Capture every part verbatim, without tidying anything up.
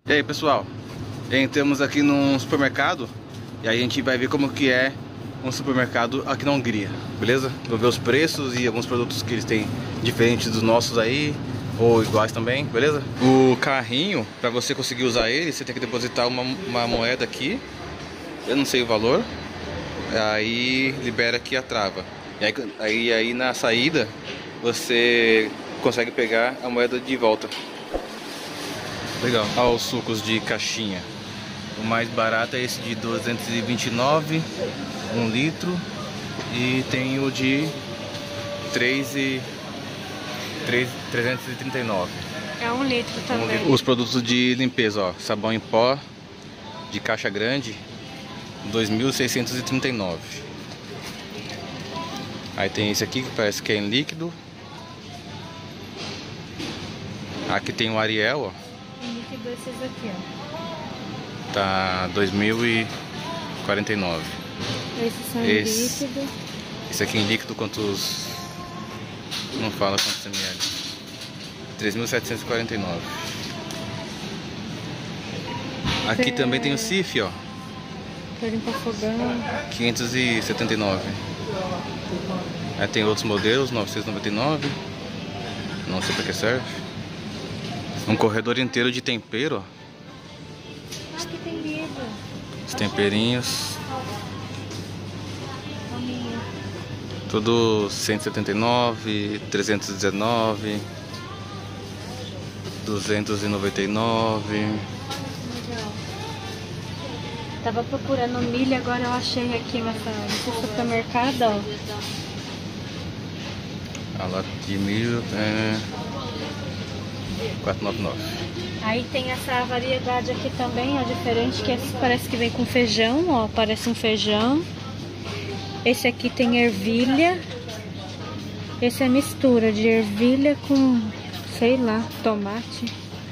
E aí pessoal, entramos aqui num supermercado e aí a gente vai ver como que é um supermercado aqui na Hungria, beleza? Vou ver os preços e alguns produtos que eles têm diferentes dos nossos aí, ou iguais também, beleza? O carrinho, para você conseguir usar ele, você tem que depositar uma, uma moeda aqui, eu não sei o valor, aí libera aqui a trava. E aí, aí, aí na saída você consegue pegar a moeda de volta. Legal. Olha os sucos de caixinha. O mais barato é esse de duzentos e vinte e nove, um litro. E tem o de três e trezentos e trinta e nove. É um litro também. Um litro. Os produtos de limpeza, ó, sabão em pó de caixa grande, dois mil seiscentos e trinta e nove. Aí tem esse aqui que parece que é em líquido. Aqui tem o Ariel, ó. Esses aqui, ó. Tá dois mil e quarenta e nove. Esses são esse, em líquido. Esse aqui em líquido, quantos... Não fala quantos ml. três mil setecentos e quarenta e nove. Aqui é... também tem o Cif, ó. Pra limpar fogão. quinhentos e setenta e nove. Aí tem outros modelos, novecentos e noventa e nove. Não sei pra que serve. Um corredor inteiro de tempero, ó. Aqui tem livro. Os temperinhos. Tudo cento e setenta e nove, trezentos e dezenove, duzentos e noventa e nove. Legal. Tava procurando milho, agora eu achei aqui nessa, nesse supermercado, ó. A lata de milho é quatrocentos e noventa e nove. Aí tem essa variedade aqui também, ó, diferente, que esse parece que vem com feijão, ó, parece um feijão. Esse aqui tem ervilha. Esse é mistura de ervilha com, sei lá, tomate.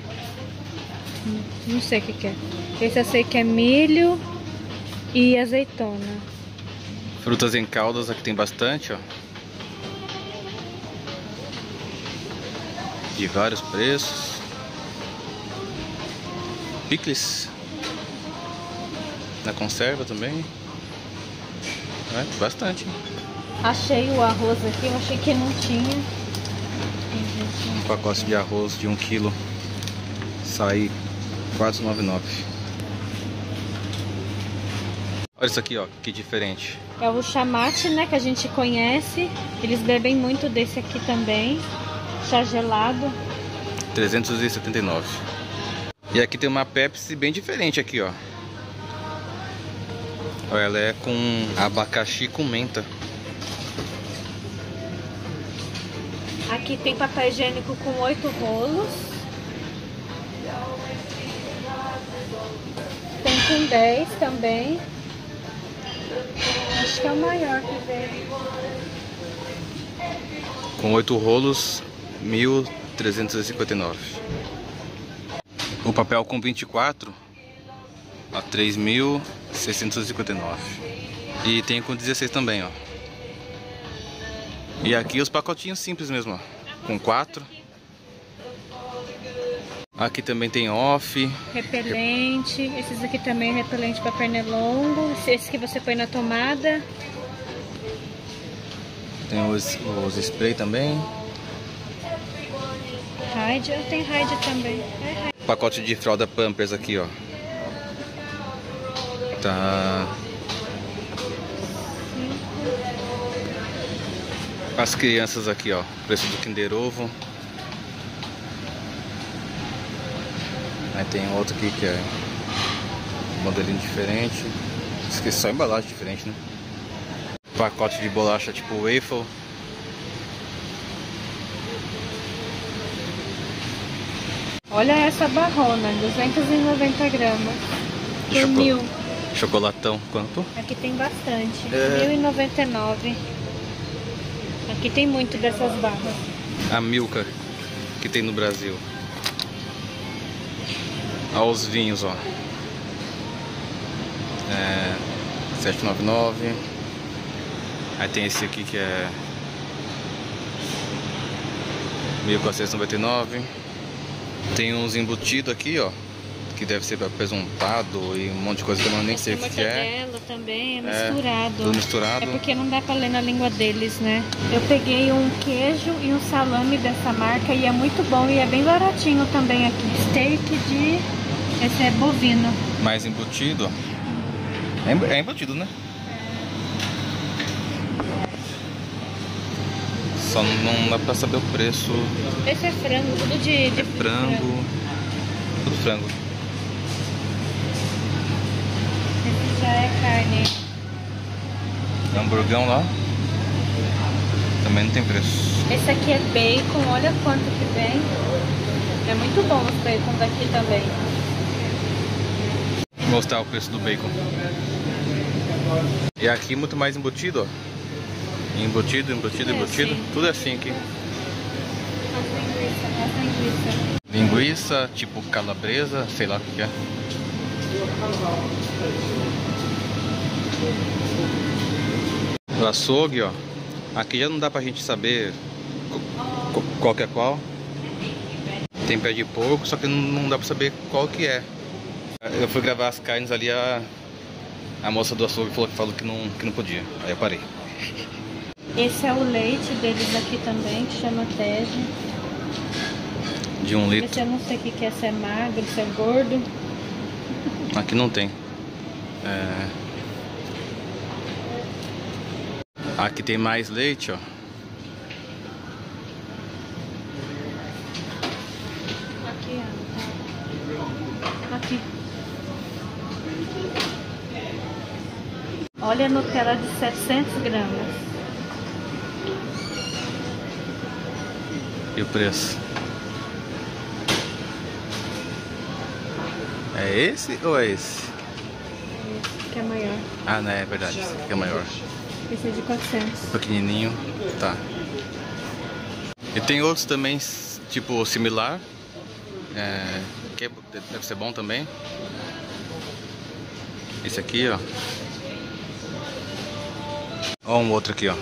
Não sei o que que é. Esse eu sei que é milho e azeitona. Frutas em caldas, aqui tem bastante, ó. De vários preços. Picles na conserva também. É, bastante. Achei o arroz aqui, eu achei que não tinha. Um pacote de arroz de um quilo sai quatrocentos e noventa e nove. Olha isso aqui, ó, que diferente. É o chamate, né, que a gente conhece. Eles bebem muito desse aqui também. Chá gelado. trezentos e setenta e nove. E aqui tem uma Pepsi bem diferente aqui, ó. Ela é com abacaxi com menta. Aqui tem papel higiênico com oito rolos. Tem com dez também. Acho que é o maior que veio. Com oito rolos, mil trezentos e cinquenta e nove. O papel com vinte e quatro a três mil seiscentos e cinquenta e nove. E tem com dezesseis também, ó. E aqui os pacotinhos simples mesmo, ó, com quatro. Aqui também tem off. Repelente. Esses aqui também é repelente para pernilongo. Esse que você põe na tomada. Tem os, os spray também. Raid, tem Raid também. É Raid. Pacote de fralda Pampers aqui, ó. Tá. As crianças aqui, ó. Preço do Kinder Ovo. Aí tem outro aqui que é um modelinho diferente. Esqueci só a embalagem diferente, né? Pacote de bolacha tipo waffle. Olha essa barrona, duzentos e noventa gramas. Por Choco... mil. Chocolatão, quanto? Aqui tem bastante. É... mil e noventa e nove. Aqui tem muito dessas barras. A Milka que tem no Brasil. Olha os vinhos, ó. É... setecentos e noventa e nove. Aí tem esse aqui que é mil quatrocentos e noventa e nove. Tem uns embutidos aqui, ó, que deve ser apresuntado e um monte de coisa que eu não nem sei o que, que é. Mortadela também é misturado. É, tudo misturado. É porque não dá pra ler na língua deles, né? Eu peguei um queijo e um salame dessa marca e é muito bom e é bem baratinho também aqui. Steak de... esse é bovino. Mais embutido. É embutido, né? Só não dá pra saber o preço. Esse é frango, tudo de, de é frango. frango. Tudo frango. Esse já é carne. Hamburgão lá. Também não tem preço. Esse aqui é bacon, olha quanto que vem. É muito bom os bacon daqui também. Vou mostrar o preço do bacon. E aqui muito mais embutido, ó. Embutido, embutido, é embutido. Assim. Tudo é assim aqui. As linguiça, as linguiça. Linguiça, tipo calabresa, sei lá o que é. O açougue, ó. Aqui já não dá pra gente saber qual que é qual. Tem pé de porco, só que não dá pra saber qual que é. Eu fui gravar as carnes ali, a, a moça do açougue falou que, falou que, não, que não podia. Aí eu parei. Esse é o leite deles aqui também, que chama Tege. De um litro. Esse eu não sei o que é, se é magro, se é gordo. Aqui não tem. É... Aqui tem mais leite, ó. Aqui, ó. Aqui. Olha a Nutella de setecentos gramas. E o preço? É esse ou é esse? Esse que é maior. Ah, não, é verdade. Esse aqui é maior. Esse é de quatrocentos. Pequenininho. Tá. E tem outros também, tipo, similar. É, que deve ser bom também. Esse aqui, ó. Ó, um outro aqui, ó.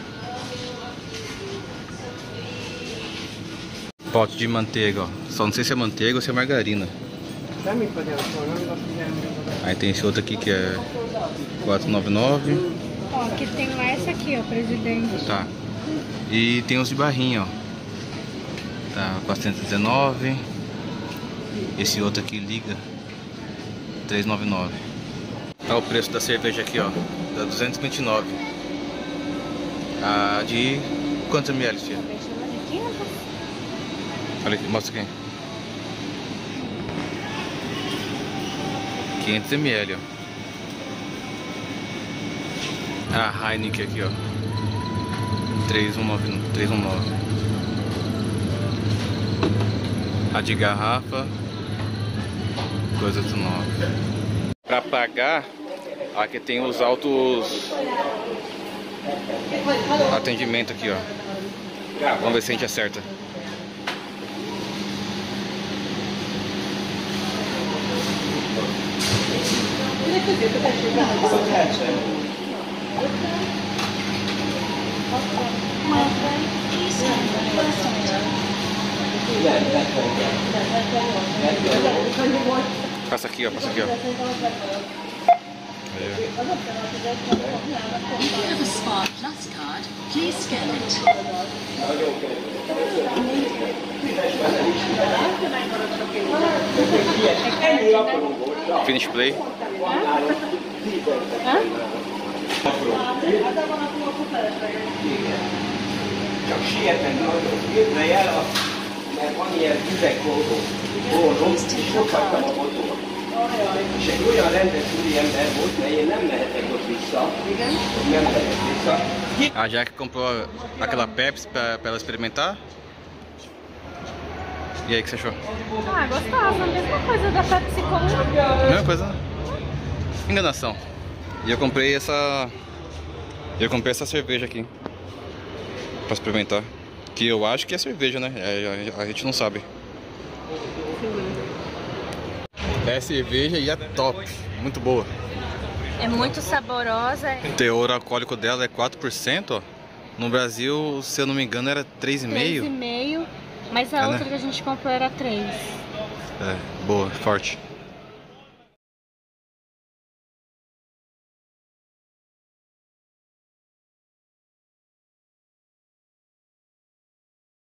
Pote de manteiga, ó. Só não sei se é manteiga ou se é margarina. Aí tem esse outro aqui que é quatrocentos e noventa e nove. Ó, aqui tem mais aqui, ó, presidente. Tá. E tem os de barrinha, ó. Tá, quatrocentos e dezenove. Esse outro aqui liga trezentos e noventa e nove. Tá o preço da cerveja aqui, ó. Da duzentos e vinte e nove. Ah, de quantos ml, filha? Olha aqui, mostra aqui. quinhentos mililitros, ó. A Heineken aqui, ó. trezentos e dezenove. A de garrafa duzentos e nove. Pra pagar, aqui tem os autos atendimento aqui, ó. Vamos ver se a gente acerta. Passa aqui, ó, passa aqui, ó. Aí, ó. If you have a Smart Plus card, please scan it. Finish play. Hã? Csak sietnek jövre jel, mert van ilyen üvegboltó, boldog, és ott hagytam a motor. És egy olyan rendes úriember volt, mert én nem lehetek ott vissza, nem lehet vissza. A Jack comprou aquela Pepsi pra, pra ela experimentar. E aí, o que você achou? Ah, gostosa. Mesma coisa da Pepsi Cola. Mesma coisa, né? Enganação. E eu comprei essa... Eu comprei essa cerveja aqui pra experimentar. Que eu acho que é cerveja, né? É, a, a gente não sabe. É cerveja e é top. Muito boa. É muito saborosa. O teor alcoólico dela é quatro por cento, ó. No Brasil, se eu não me engano, era três vírgula cinco por cento. três vírgula cinco por cento. Mas a É, outra né? que a gente comprou era três. É, boa, forte.